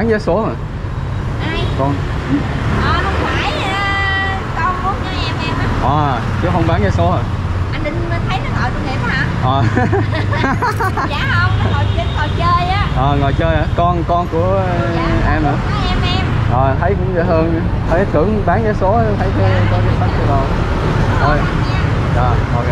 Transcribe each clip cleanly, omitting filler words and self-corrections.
bán vé số hả? Ai? Con. Không phải, con muốn cho em á. Chứ không bán vé số hả? Anh định thấy nó ngồi tội nghiệp hả? Dạ không, nó ngồi trên ngồi chơi á. Ngồi chơi hả? Con của dạ, em hả? Em. Thấy cũng dễ hơn. Thấy tưởng bán vé số thấy có cái sách cho đâu. Thôi. Dạ, ok.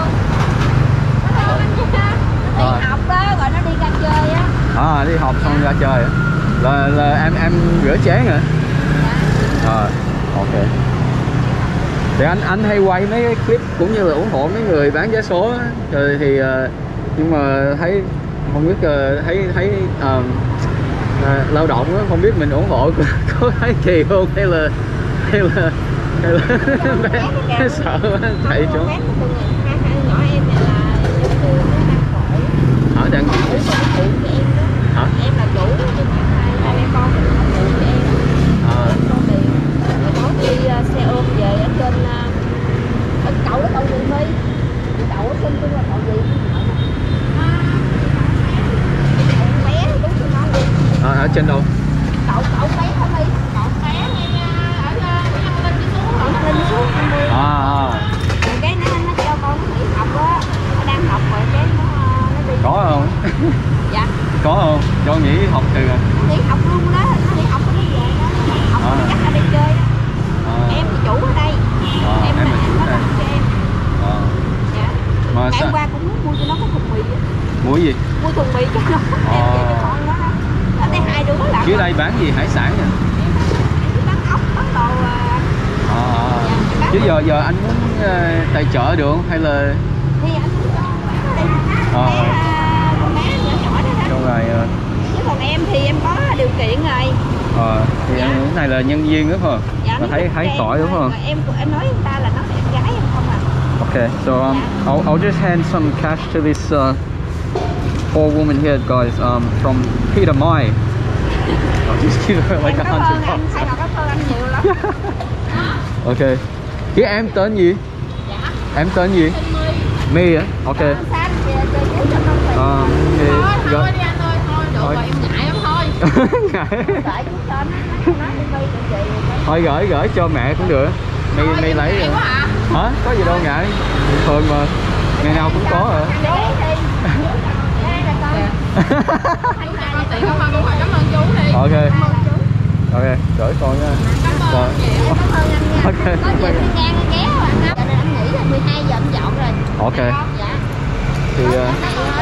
Nó đi học á, rồi nó đi ra chơi á. Đi học xong ra chơi là em rửa chén hả? Dạ. Ok. Thì anh hay quay mấy cái clip cũng như là ủng hộ mấy người bán vé số á. Rồi thì nhưng mà thấy không biết thấy lao động á, không biết mình ủng hộ có thấy kỳ không hay là bé sợ chạy chỗ. Nhỏ em này là Ở đang hả? Em là chủ nhưng mà hai mẹ con mình không phụ cho em. Con tiền rồi có đi xe ôm về ở trên cậu đó cậu gì My, cậu xin tôi là cậu gì bé đúng tôi nói đi. Ở trên đâu? Cậu bé hả My? Cậu bé ngay ở Linh đi xuống rồi. Linh đi xuống 20. Cái nó cho con nó nghỉ học á, nó đang học rồi cái nó đi. Có không? Dạ. Có không? Cho nghỉ học từ à? Nó nghỉ học luôn đó, nó nghỉ học nó đi về đó. Học nó chắc là đi chơi đó. Em thì chủ ở đây. Em là chủ ở đây cho em. Dạ. Mà em qua cũng muốn mua cho nó cái thùng mì á. Mua gì? Mua thùng mì cho nó đem về cho con nó. Ở đây hai đứa là. Chứ đây bán gì hải sản nè? Em bán ốc, bán đồ. Chứ giờ anh muốn tài trợ được không hay là thì anh cho bán đi. Con bé nhỏ đó đó. Trong này Chứ còn em thì em có điều kiện rồi. Thì cái này là nhân viên đúng không? Dạ, mà thấy tỏi đúng không? Em nói người ta là nó là em gái em không à. Okay, so I'll just hand some cash to this poor woman here, guys, from Peter Mai. I'll just give her like $100. Thay mặt cảm ơn anh nhiều lắm. Okay. Chứ em tên gì? Dạ. Em tên gì? My á? Ok. Thôi đi anh ơi, thôi được rồi, em ngại lắm thôi. Ngại. Thôi gửi cho mẹ cũng được. My lấy rồi. Hả? Có gì đâu ngại. Bình thường mà. Ngày nào cũng có rồi. Ok. Ok, gửi con nha. Cảm ơn chị. Cảm ơn anh nha. Ok. Có gì anh đi ngang anh ghé anh. Cho nên anh nghĩ là 12 giờ anh dọn rồi. Ok. Dạ. Thì em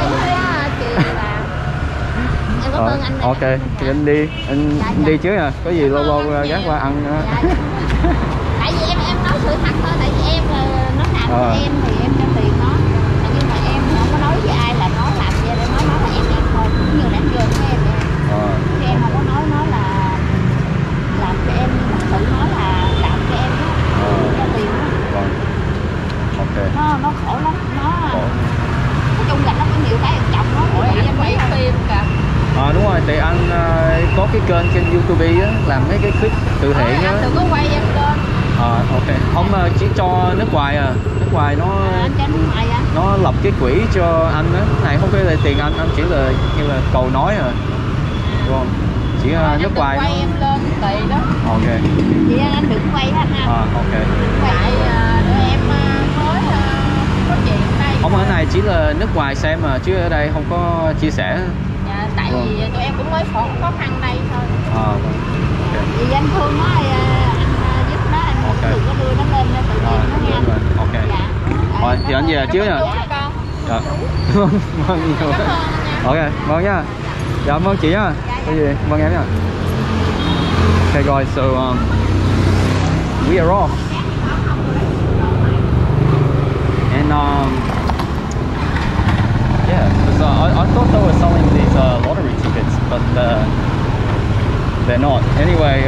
cảm ơn anh. ok, thì anh đi đi trước nè, có gì lâu lâu ghé qua ăn nữa. Tại vì em nói sự thật thôi, tại vì em nó làm cho em thì em cho tiền nó, nhưng mà em không có nói với ai là nó làm gì, để nói là em thôi, cũng như là em vô với em vậy. Chứ em không có nói là làm cho em, tự nói là làm cho em đó, cho tiền đó. Ok. Nó khổ lắm, nói chung là nó có nhiều cái chồng nó bị em quay phim cả. Đúng rồi, thì anh có cái kênh trên YouTube á, làm mấy cái clip từ thiện á. Anh đừng có quay em lên. Ok, không chỉ cho nước ngoài nước ngoài nó anh cho nước ngoài à? Nó lập cái quỹ cho anh á, này không phải là tiền anh chỉ là như là cầu nói đúng không? Chỉ nước ngoài quay em lên tùy đó. Ok. Vậy anh đừng quay anh ha. Ok. Quay để em mới có chuyện đây. Không, ở này chỉ là nước ngoài xem mà chứ ở đây không có chia sẻ. Dạ, tại vì tụi em cũng mới khó khăn đây thôi. Okay. Vì anh thương nó anh giúp nó, anh đừng có đưa nó lên tự nhiên nó nha. Ok. Dạ. Rồi thì anh về trước nha. Dạ. Vâng nhiều. Ok, vâng nha. Dạ vâng chị nha. Cái gì? Vâng em nha. Okay guys, so we are off. And yeah, because I thought they were selling these lottery tickets, but they're not. Anyway,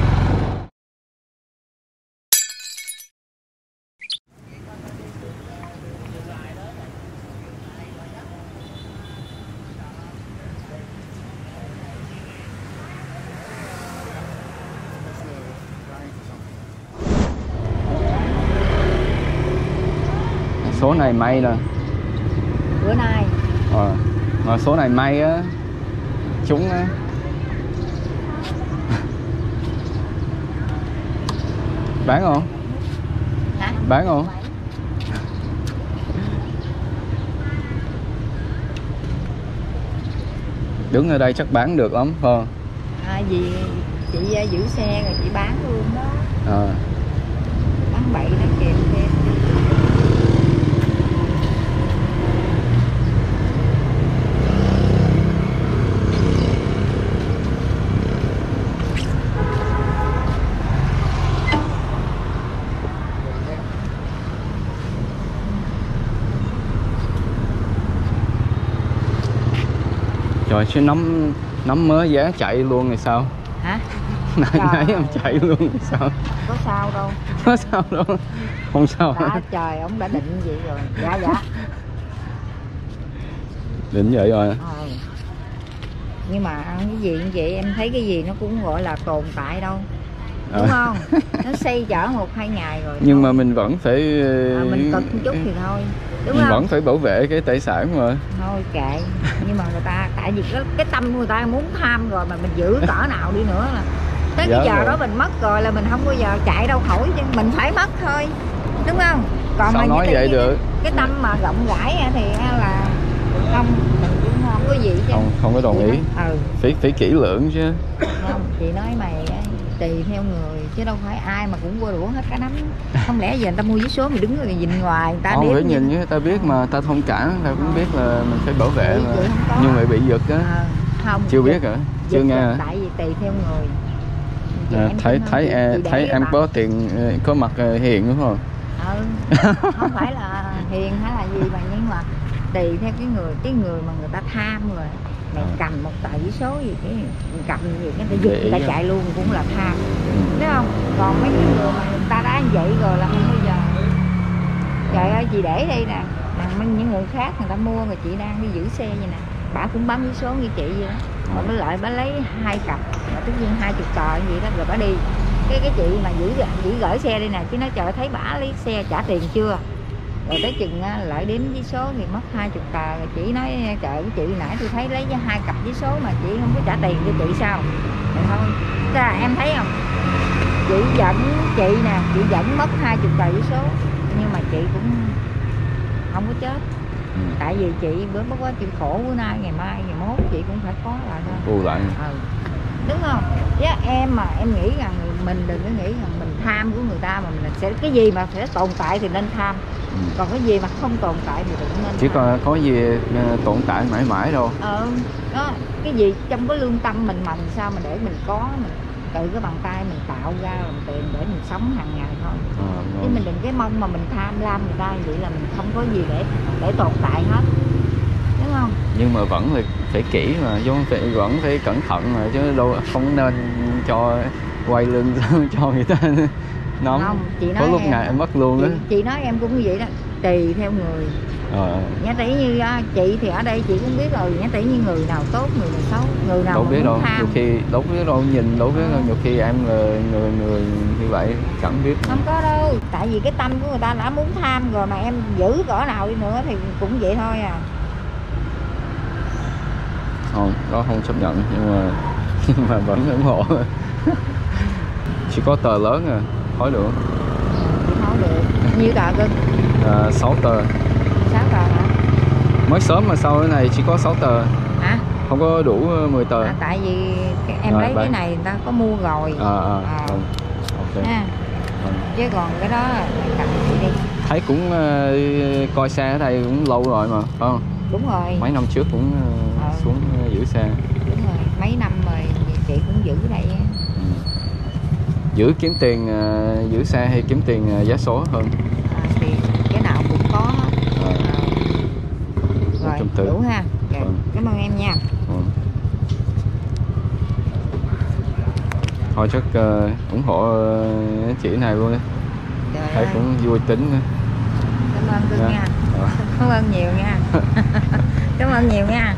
số này may nè. Bữa nay. Mà số này may á, trúng á. Bán không? Hả? Bán không? Đứng ở đây chắc bán được lắm phải không? Gì chị giữ xe rồi chị bán luôn đó. Bán bậy nó kèm thêm. Trời, chứ nắm mới giá chạy luôn thì sao? Hả? Nãy em chạy luôn thì sao? Có sao đâu. Có sao đâu. Không sao. Đã, trời, ông đã định vậy rồi. Dạ. Định vậy rồi. Nhưng mà ăn cái gì như vậy em thấy cái gì nó cũng gọi là tồn tại đâu. Đúng không? Nó xây chở 1-2 ngày rồi. Nhưng thôi. mà mình vẫn phải mình cực một chút thì thôi. Đúng mình không? vẫn phải bảo vệ cái tài sản mà. Thôi kệ. Nhưng mà người ta tại vì cái tâm của người ta muốn tham rồi mà mình giữ cỡ nào đi nữa là tới cái giờ đó mình mất rồi là mình không bao giờ chạy đâu khỏi chứ mình phải mất thôi. Đúng không? Còn sao mà nói vậy được? Cái tâm mà rộng rãi thì là không, mình cũng không có gì chứ. Không có đồng ý. Phải kỹ lưỡng chứ. Không, chị nói mày tùy theo người chứ đâu phải ai mà cũng qua đũa hết cả nắm. Không lẽ giờ người ta mua vé số mình đứng rồi nhìn ngoài người ta không đếm phải nhìn với ta biết mà ta thông cảm, ta cũng biết là mình phải bảo vệ mà. Nhưng mà bị giật á. Không chưa biết hả? Chưa nghe hả? Tại vì tùy theo người. Thấy em có tiền, có mặt hiền đúng không? Không phải là hiền hay là gì mà nhưng mà tùy theo cái người mà người ta tham rồi. Mày cầm một tờ giấy số gì cái cầm gì cái ta giật người ta chạy luôn cũng là tham. Đúng không? Còn mấy cái người mà người ta đã vậy rồi là không bao giờ. Trời ơi chị để đây nè, những người khác người ta mua rồi chị đang đi giữ xe vậy nè. Bà cũng bấm giấy số như chị vậy đó. Mà mới lại bà lấy 2 cặp, mà tất nhiên 20 tờ vậy đó rồi bà đi. Cái chị mà giữ gửi xe đây nè, chứ nó trời thấy bả lấy xe trả tiền chưa. Rồi tới chừng lại đến giấy số thì mất 20 tờ rồi chị nói trời cái chị nãy tôi thấy lấy 2 cặp giấy số mà chị không có trả tiền cho chị sao. Rồi thôi. Thế là em thấy không? Chị vẫn mất 20 tờ giấy số nhưng mà chị cũng không có chết. Tại vì chị bữa mất quá chịu khổ bữa nay ngày mai ngày mốt chị cũng phải có lại thôi. Bù lại. Đúng không? Chứ em mà em nghĩ rằng mình đừng có nghĩ rằng mình tham của người ta mà mình sẽ cái gì mà sẽ tồn tại thì nên tham. Còn cái gì mà không tồn tại thì đừng nên. Chỉ có gì tồn tại mãi mãi đâu. Đó, cái gì trong cái lương tâm mình mà sao mà để mình có mình tự cái bàn tay mình tạo ra làm tiền để mình sống hàng ngày thôi. Chứ mình đừng cái mong mà mình tham lam người ta vậy là mình không có gì để tồn tại hết. Đúng không? Nhưng mà vẫn là phải kỹ mà, vẫn phải cẩn thận mà chứ đâu không nên cho quay lưng cho người ta nóng. Không, chị nói có lúc ngày em mất luôn á. Chị nói em cũng như vậy đó, tùy theo người. Nhã tỷ như chị thì ở đây chị cũng biết rồi, nhã tỷ như người nào tốt người nào xấu, người nào đâu biết đâu, tham. nhiều khi đâu biết đâu, nhìn đâu biết đâu, nhiều khi em là người như vậy chẳng biết. Không có đâu, tại vì cái tâm của người ta đã muốn tham rồi mà em giữ cỡ nào đi nữa thì cũng vậy thôi à. Không, đó không chấp nhận nhưng mà vẫn ủng hộ. Chỉ có tờ lớn à, hỏi được không? Hỏi được. Nhiêu tờ cưng? 6 tờ. 6 tờ hả? Mới sớm mà sau cái này chỉ có 6 tờ. Hả? Không có đủ 10 tờ. Tại vì em lấy cái này người ta có mua rồi. Ok. Chứ còn cái đó là cầm chị đi. Thấy cũng coi xe ở đây cũng lâu rồi mà, phải không? Đúng rồi. Mấy năm trước cũng xuống giữ xe. Đúng rồi, mấy năm rồi chị cũng giữ đây. Giữ kiếm tiền giữ xe hay kiếm tiền giá số hơn? Thì cái nào cũng có. Rồi, đủ ha. Cảm ơn em nha. Thôi chắc ủng hộ chị này luôn đi. Thấy cũng vui tính nữa. Cảm ơn cưng nha. Cảm ơn nhiều nha. Cảm ơn nhiều nha.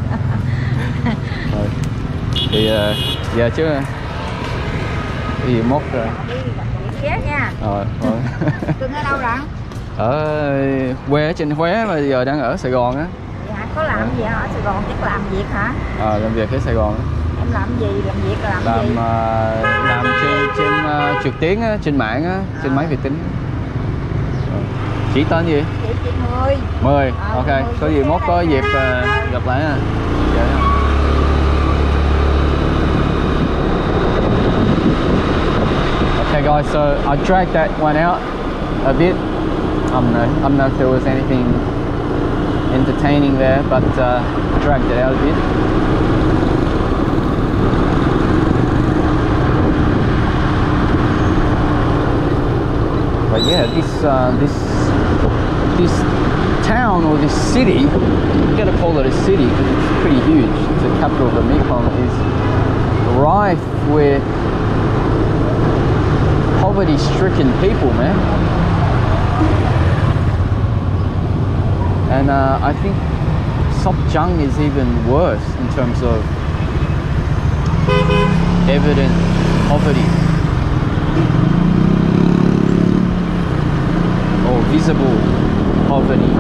Rồi. Thì giờ chứ cái gì mốt rồi. Ghé nha. Cưng ở đâu rồi? Ở quê ở trên Huế mà giờ đang ở Sài Gòn á. Dạ, có làm gì ở Sài Gòn, chắc làm việc hả? Làm việc ở Sài Gòn á. Em làm gì? Làm việc là làm gì? Làm trên trực tuyến á, trên mạng á, trên máy vi tính. Chị tên gì? Chị Mười. Mười, ok. Có gì mốt có dịp gặp lại ha. Okay guys, so I dragged that one out a bit. I don't know if there was anything entertaining there, but dragged it out a bit. But yeah, this town or this city, you gotta call it a city because it's pretty huge. It's the capital of the Mekong, is rife with poverty-stricken people, man. And I think Sopchang is even worse in terms of evident poverty or visible poverty.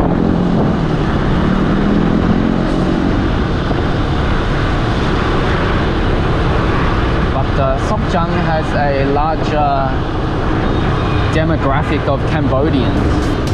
But Sopchang has a larger demographic of Cambodians.